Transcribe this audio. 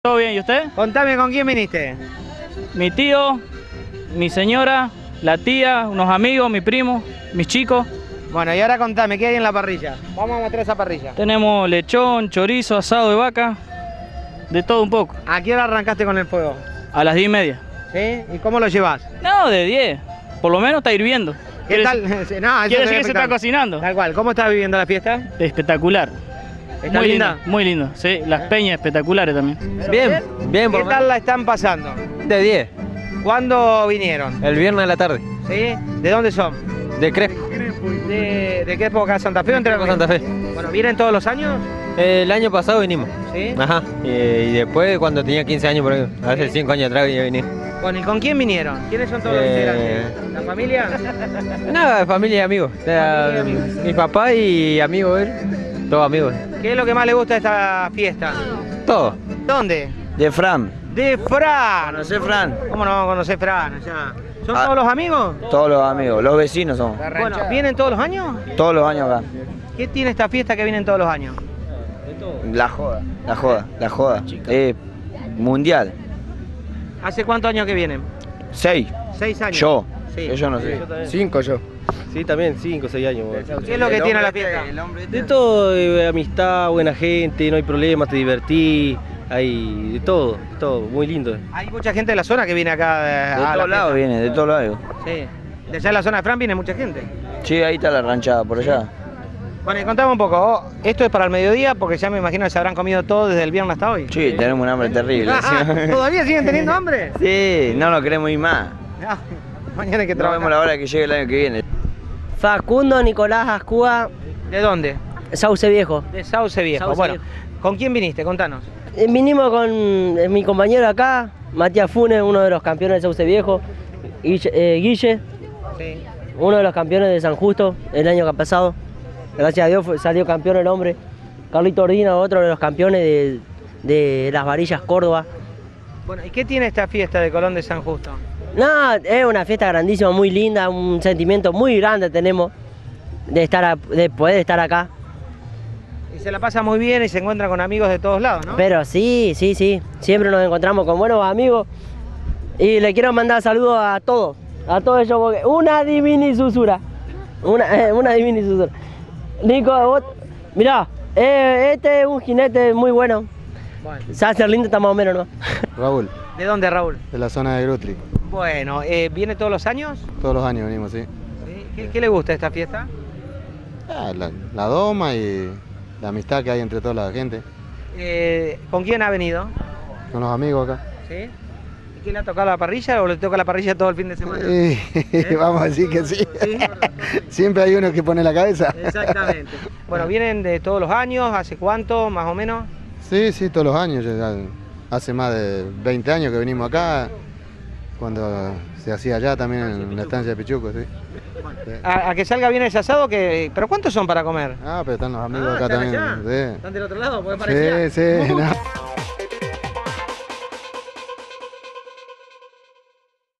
¿Todo bien? ¿Y usted? Contame, ¿con quién viniste? Mi tío, mi señora, la tía, unos amigos, mi primo, mis chicos. Bueno, y ahora contame, ¿qué hay en la parrilla? Vamos a mostrar esa parrilla. Tenemos lechón, chorizo, asado de vaca, de todo un poco. ¿A qué hora arrancaste con el fuego? A las 10:30. ¿Sí? ¿Y cómo lo llevas? No, de 10. Por lo menos está hirviendo. ¿Qué tal? No, eso Quiere se decir ve que se está espectacular. cocinando. Tal cual. ¿Cómo estás viviendo la fiesta? Espectacular. ¿Está Muy linda? lindo, muy lindo. Sí, las peñas espectaculares también. Bien, ¿Qué tal la están pasando? de 10, ¿Cuándo vinieron? el viernes de la tarde, ¿Sí? ¿De dónde son? de Crespo, ¿De qué época? ¿Santa Fe o Entre Ríos? Santa Fe. Bueno, ¿vienen todos los años? El año pasado vinimos, ¿Sí? ajá, y después cuando tenía 15 años por ahí, hace 5 años atrás venía. Bueno, ¿y con quién vinieron? ¿Quiénes son todos los integrantes? ¿La familia? Nada, familia y amigos, o sea, Familia y amigos. mi papá y amigos él, todos amigos, ¿Qué es lo que más le gusta de esta fiesta? todos. ¿Dónde? De Fran. De Fran. ¿Conocés Fran? ¿Cómo no vamos a conocer Fran allá? ¿Son Ah. todos los amigos? Todos los amigos, los vecinos somos. Bueno, ¿vienen todos los años? Todos los años acá. ¿Qué tiene esta fiesta que vienen todos los años? La joda, la joda, la joda. Mundial. ¿Hace cuántos años que vienen? 6. 6 años. Yo. Sí. Que yo no sé. 5 yo. Sí, también 5 o 6 años. ¿Qué es lo que tiene la fiesta? De todo, amistad, buena gente, no hay problema, te divertí, hay de todo, muy lindo. Hay mucha gente de la zona que viene acá De a la todos lados fiesta. viene, de todos lados. Sí. De allá en la zona de Fran viene mucha gente. Sí, ahí está la ranchada, por allá. Bueno, y contame un poco. Esto es para el mediodía porque ya me imagino que se habrán comido todo desde el viernes hasta hoy. Sí, tenemos un hambre terrible. ¿Todavía siguen teniendo hambre? Sí, no nos queremos ir más. No, mañana hay que Nos trabajar. vemos la hora que llegue el año que viene. Facundo Nicolás Ascúa, ¿De dónde? Sauce Viejo. De Sauce Viejo. Sauce Bueno, Viejo. ¿con quién viniste? Contanos. Vinimos con mi compañero acá, Matías Funes, uno de los campeones de Sauce Viejo, Guille, Sí. uno de los campeones de San Justo el año que ha pasado. Gracias a Dios salió campeón el hombre. Carlito Ordina, otro de los campeones de las varillas Córdoba. Bueno, ¿y qué tiene esta fiesta de Colón de San Justo? No, es una fiesta grandísima, muy linda, un sentimiento muy grande tenemos de poder estar acá. Y se la pasa muy bien y se encuentra con amigos de todos lados, ¿no? Pero sí, siempre nos encontramos con buenos amigos y le quiero mandar saludos a todos ellos, porque una diminususura, una diminususura. Nico, vos, mirá, este es un jinete muy bueno, Bueno. se hace lindo, está más o menos, ¿no? Raúl, ¿De dónde, Raúl? de la zona de Grutri. Bueno, ¿viene todos los años? Todos los años venimos, sí. ¿Sí? ¿Qué le gusta de esta fiesta? La doma y la amistad que hay entre toda la gente. ¿Con quién ha venido? Con los amigos acá. ¿Sí? ¿Y quién le ha tocado la parrilla o le toca la parrilla todo el fin de semana? Vamos a decir que sí. ¿Sí? Siempre hay uno que pone la cabeza. Exactamente. Bueno, ¿vienen de todos los años? ¿Hace cuánto, más o menos? Sí, sí, todos los años. Hace más de 20 años que venimos acá. Cuando se hacía allá también en la estancia de Pichuco, sí. Sí. A que salga bien ese asado, ¿pero cuántos son para comer? Ah, pero están los amigos acá ¿están también. allá? Sí. ¿Están del otro lado? Porque parecía... Sí, sí. Muchos. No.